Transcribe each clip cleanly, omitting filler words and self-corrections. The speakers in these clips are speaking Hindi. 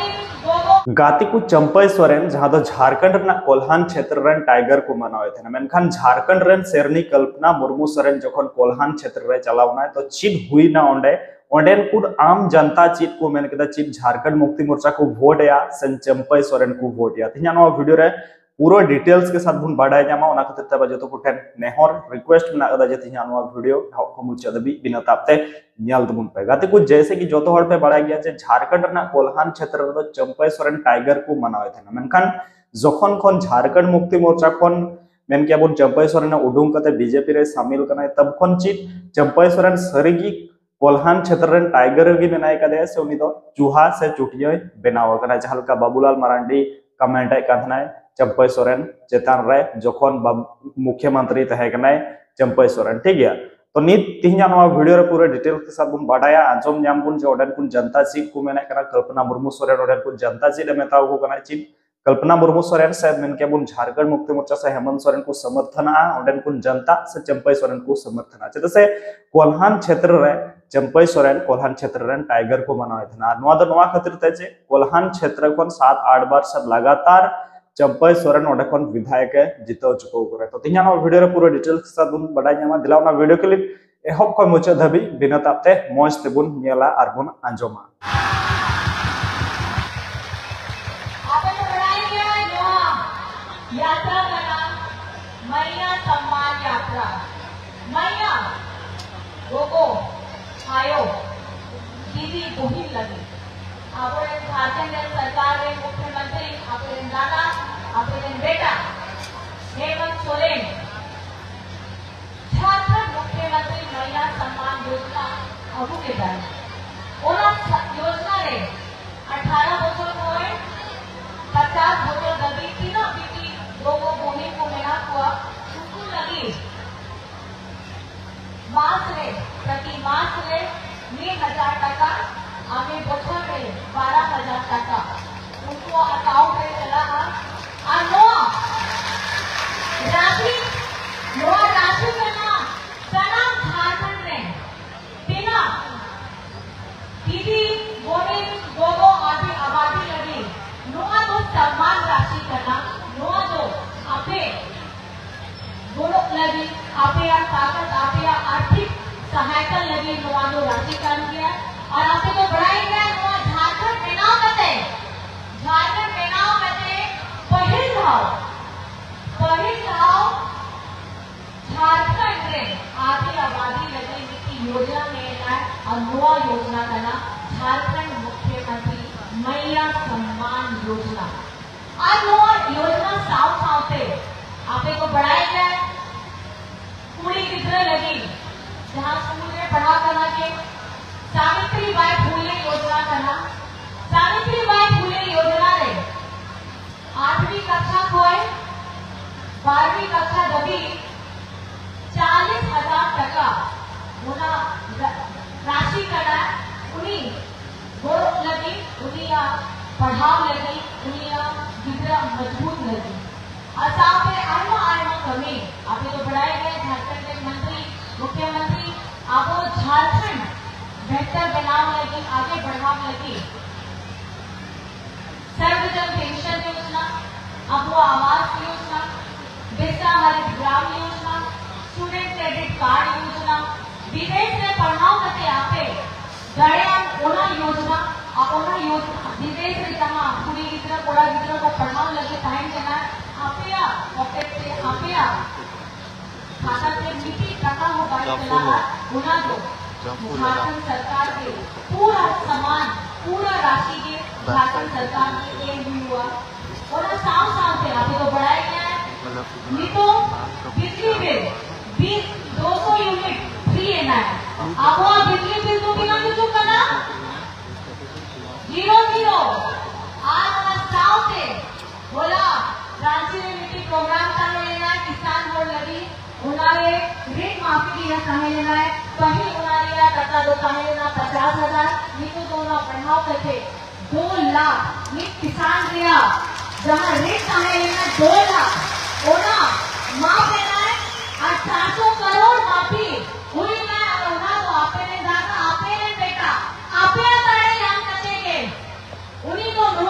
गाती को चंपई सोरेन जहां दो झारखंड रना कोल्हान क्षेत्र रन टाइगर को मनावे थे मेनखान झारखंड रन शेरनी कल्पना मुर्मू सोरेन जखन कोल्हान क्षेत्र रे चलावना तो चीज हुई ना ओंडे ओंडेन कुड आम जनता चीज को मेन केदा चीज झारखंड मुक्ति मोर्चा को वोट या सन चंपई सोरेन को वोट या तिना नो वीडियो रे पूरा डिटेल्स के साथ बुन बाडाय जामा ओना खतिर तबा जतो को ठेन नेहर रिक्वेस्ट मना कदा जे तिना नो वीडियो को मुचा दबी बिना तापते न्याल दबुन पे गाते कुछ जैसे कि जोतो हड़ पे बाडाय गया जे झारखंड रना कोल्हान क्षेत्र रे चंपई सोरेन टाइगर को मनावे थे मेनखान जखन खन झारखंड मुक्ति मोर्चा खन मेन के बुन चंपई सोरेन उडुंग कते बीजेपी रे शामिल कनाय तब खन चित चंपई सोरेन सरीगी कोल्हान क्षेत्र रन टाइगर गी बनाय कदे से उनी दो चूहा से चुटिया बनाव कना जहलका बाबूलाल मरांडी कमेंट आय कथनाय चंपई सोरेन चेतान रे जखन मुख्यमंत्री तहे कनाय चंपई सोरेन ठीक गया तो नित तिहिना नवा वीडियो रे पूरा डिटेल के साथ बुन बाडाया आजम न्याम बुन जे ओडन कुन जनता सीट को मेना कना कल्पना मुर्मू सोरेन ओडन कुन जनता सीट मेताव को कना चिन कल्पना मुर्मू सोरेन से मेन के बुन झारखंड मुक्ति मोर्चा से हेमंत सोरेन को समर्थन आ ओडन कुन जनता से चंपई सोरेन को समर्थन आ चेत से कोल्हान क्षेत्र रे चंपई सोरेन कोल्हान क्षेत्र रन टाइगर को मनावे थे नवा दो नवा खातिर ते जे कोल्हान क्षेत्र कोन 7-8 बार सब लगातार चंपई सोरेन ओडे कोन विधायक जितो चुको करे तो तिना नो वीडियो रे पूरा डिटेल्स के साथ बुन बडाय न्यामा दिलावना वीडियो क्लिप एहब को मुचा धबी बिना तापते मौज ते बुन नेला आर बुन आंजोमा यात्रा का नाम मैया सम्मान यात्रा मैया गोगो आयो दीदी बोहिन लगी आपरे झारखंड सरकार रे मुख्यमंत्री आपरे दादा आपरे बेटा हेमंत सोरेन झारखंड मुख्यमंत्री मैया सम्मान योजना अबू के दान ओना योजना रे 18 बच्चों को 50 बच्चों दबी तीनों बेटी लोगों भूमि को मिला हुआ उनको लगी मास रे प्रति मास रे 1000 टका आगे बच्चों रे 12,000 टका उनको अकाउंट में चला और राशि करना झारखंड में बिना दीदी बोले गोगो आदि आबादी लगी नोआ तो सम्मान राशि करना नोआ तो आपे बोलो लगी आपे या ताकत आपे या आर्थिक सहायता लगी नोआ तो राशि काम किया और आपे तो बढ़ाई गया नोआ झारखंड मेनाव कहते पहिल भाव झारखंड में आधी आबादी लगी की योजना में और नोआ योजना का नाम झारखंड मुख्यमंत्री मैया सम्मान योजना और नोआ योजना साफ आपे को बढ़ाया गया पूरी कितने लगी जहाँ स्कूल में पढ़ा करना के सावित्री बाई फूले योजना करना सावित्री बाई फूले योजना रे 8वीं कक्षा खोए 12वीं कक्षा दबी 40,000 टका होना राशि करना उन्हीं गोरख लगी उन्हीं पढ़ाव लगी उन्हीं गिदरा मजबूत लगी असाव पे आयमा कमी आपे तो बढ़ाए गए झारखंड के मंत्री मुख्यमंत्री आपो झारखंड बेहतर बनाव लगी आगे बढ़ाव लगी सर्वजन पेंशन योजना आपो आवास योजना बिरसा हरित Gram Yojana student credit card योजना विदेश में पढ़ाओ करते आपे गड़िया ओना योजना विदेश में जहाँ पूरी गिद्रा कोड़ा गिद्रा को पढ़ाओ लगे टाइम देना आपया पॉकेट से आपया खाता से मिट्टी टका हो बात चला गुना दो झारखंड सरकार के पूरा सामान पूरा राशि के झारखंड सरकार ने ये हुआ और साफ से आपको तो बढ़ाया गया है नहीं तो बिजली बिल 200 यूनिट फ्री है ना आप बिजली बिल को बिना जो करना 0 आज साफ से बोला रांची में मिट्टी प्रोग्राम का लेना है किसान बोर्ड लगी उन्होंने ऋण माफी दिया कहे लेना है कहीं उन्होंने टका दो कहे लेना 50,000 नीतू दोनों बढ़ाव करके 2 लाख नीत किसान दिया जहाँ ऋण कहे लेना 2 लाख ओना माफ लेना है 800 करोड़ माफी हुई ना उन्होंने तो आपने दादा आपने बेटा आपने करे हम करेंगे उन्हीं को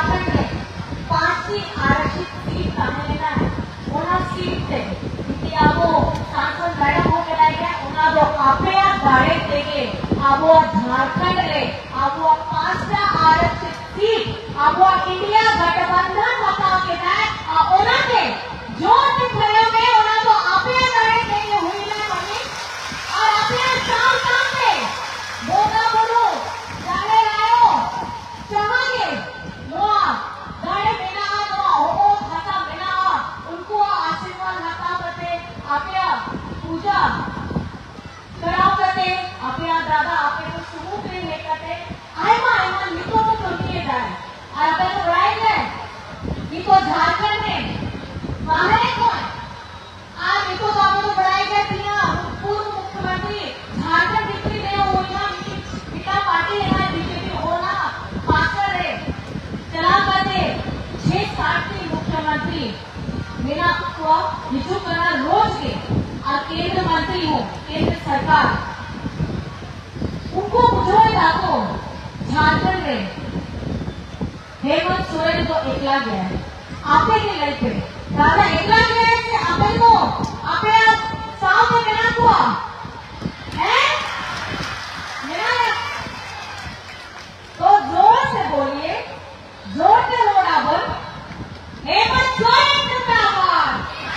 झारखंड में 5वीं आरक्षित सीट कहाँ लेना है ओना सीट थे कि आपको सांसद मैडम हो के लाइक है ओना जो आपे गाड़े देके आपको झारखंड ले आपको 5टा आरक्षित सीट आपको इंडिया गठबंधन बताओ के ना ओना के जो दिखाया में ओना तो आपे गाड़े देके हुई ना बनी और आपे काम पे मोगा बोलो जाने लाओ चाहेंगे नोआ गाड़े बिना नोआ हो खाता बिना उनको आशीर्वाद हाथा करते आपे पूजा कराओ करते आपे दादा आपे को सुमु पे ले करते आयमा निको तो करके जाए और आपे तो राइट है निको झारखंड में बाहर कौन आज निको बाबू तो बढ़ाई गया दिया पूर्व मुख्यमंत्री झारखंड बिक्री में होना पिता पार्टी है बीजेपी होना पाकर है चला करते 6-7 के मुख्यमंत्री मेरा को विजु करना रोज के और केंद्र मंत्री हूँ केंद्र सरकार उनको बुझाएगा तो झारखंड में हेमंत सोरेन तो एकला गया है आपे के लड़के दादा एकला गया है कि आपे को आपे साव में बिना हुआ है मेरा तो जोर से बोलिए जोर से रोड़ा बोल हेमंत सोरेन जिंदाबाद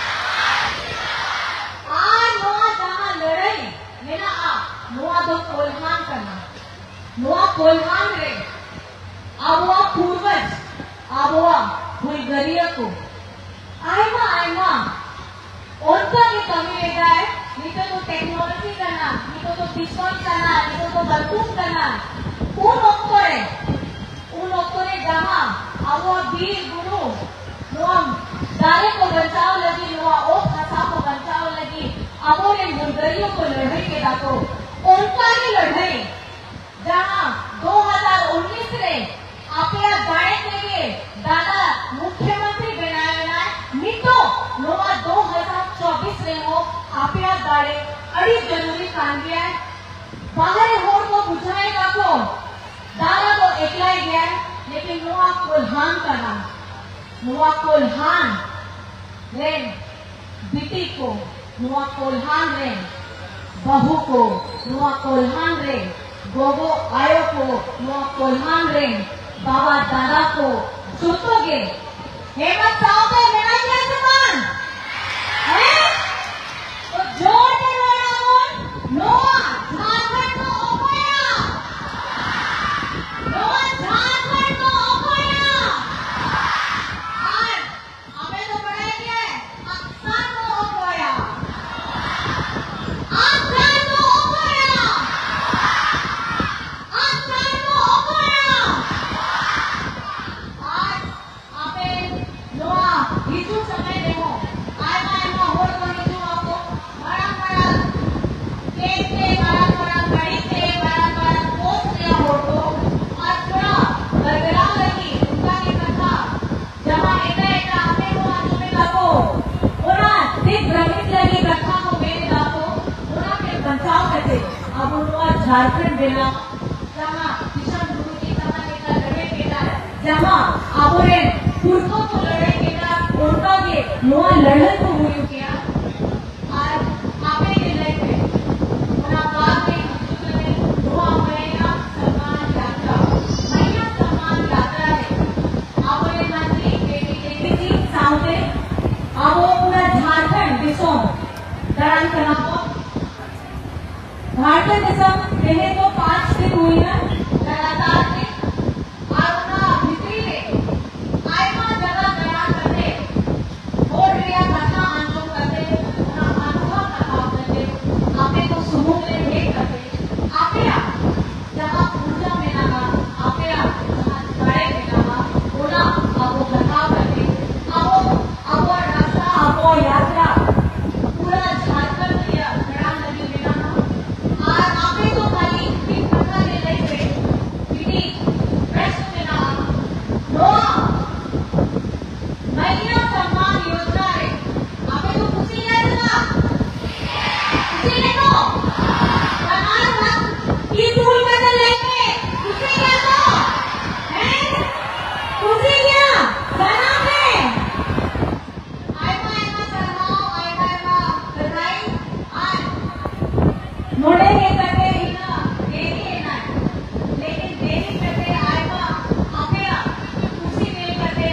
नोआ जहाँ लड़ाई मेरा नोआ दो कोल्हान करना नोआ कोल्हान रे आबुआ पूर्वज आबुआ बुल्गारिया को आयमा उनका ये कमी लेता है नहीं तो टेक्नोलॉजी करना नहीं तो डिस्काउंट करना नहीं तो बलकूम करना उन ओक्तोरे जहाँ आबुआ वीर गुरु नोआ दारे को बचाव लगी नोआ ओ खसा को बचाव लगी अब ने बुल्गारियों को लड़ाई के दातो उनका ही लड़ाई जहाँ 2019 में आपल्या गाड़े के लिए दादा मुख्यमंत्री बनाया ना नितो नोवा 2024 में हो आपल्या गाड़े अड़ी जरूरी काम किया है बाहर होड़ को बुझाएगा को दादा को एकला ही गया लेकिन नोवा कोल्हान का नाम नोवा कोल्हान रे बेटी को नोआ कोल्हान रे बहू को नोआ कोल्हान रे गोगो आयो को नोआ कोल्हान रे बाबा दादा को सुतोगे हेमंत साहब में मेरा क्या जुबान है तो जोर से बोला बोल नोआ झारखंड को ओकोया नोआ झारखंड को ओकोया आज हमें तो बढ़ाई है अक्सर को ओकोया झारखंड बेला जहाँ किशन गुरु जी कहा लेकर लड़े बेटा जहाँ आपने पुरखों को लड़े बेटा उनका ये नोआ लड़न को हुई किया आज आपे के लड़े उना बात में नोआ महिला सम्मान यात्रा है आपने मंत्री बेटी जी सामने आपो पूरा झारखंड दिशों दरान करना झारखंड दिशा पहले तो 5 दिन हुई है लगातार से और उनका भीतरी में आयमा जगह दया करते वोट लिया घटना आंदोलन करते उनका अनुभव लगाव करते आपे को समूह में भेंट करते आपे जगह पूजा में लगा आपे जहाँ बड़े में लगा उना आपको घटाव करते आपो रास्ता आपो यात्रा पूरा झारखंड लिया गड़ा नदी में लगा और आपे तो खाली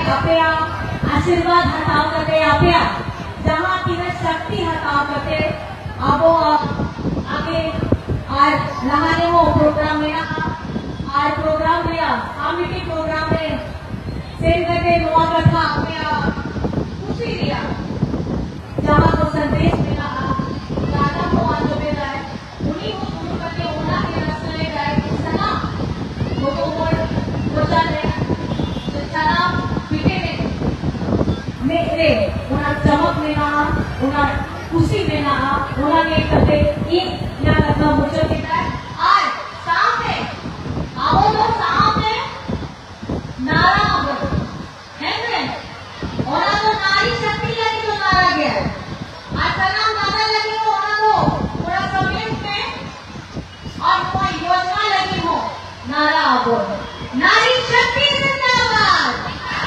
आपया आशीर्वाद हटाव करते आपया जहाँ की शक्ति हटाव करते आपो आगे आज लहाने वो प्रोग्राम में आज प्रोग्राम में कमिटी प्रोग्राम में सेल करके नुआ कथा आपया खुशी लिया जहाँ को संदेश मिला दादा को आज जो मिला है उन्हीं को शुरू करके उन्हें के रास्ते में गए सना वो बोचा ले सना पीटे मेरे उन्हें चमक लेना उन्हें खुशी देना उन्हें करते ये यहाँ कथा मुझे कितना आज सामने आओ तो सामने नारा है और तो नारी शक्ति लगी तो नारा गया आज सना नारा लगी हो तो पूरा कमेंट में और कोई योजना लगी हो नारा आपो नारी शक्ति जिंदाबाद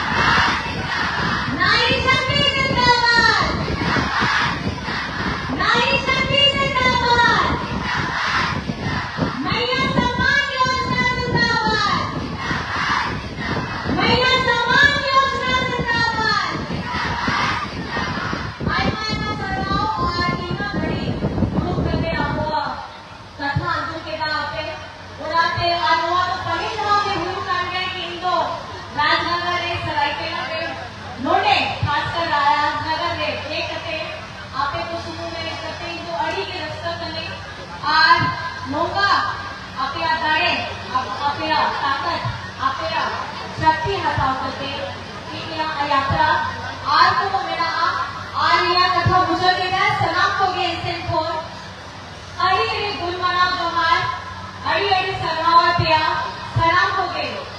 नारी शक्ति जिंदाबाद नारी शक्ति जिंदाबाद महिला सम्मान योजना जिंदाबाद महिला सम्मान योजना जिंदाबाद आज मैं सरवाओ और टीमा घड़ी ग्रुप करके आपको कथा अंजू के का आपे उड़ाते अनुवा तो पहले जवाब में हुई करने कि इंदो राजनगर एक सरायकेला पे नोडे खासकर राजनगर रे एक कते आपे को सुनो में कते इंदो अड़ी के रास्ता करने आज नोगा आपे आ दाड़े आपे आ ताकत आपे आ शक्ति हटाव करते कि यहाँ यात्रा आज तो मेरा आज यह कथा मुझे के गए सलाम को गए इंसान को अड़ी गुल मना जमाल अड़ी सरनावा पिया सलाम हो गए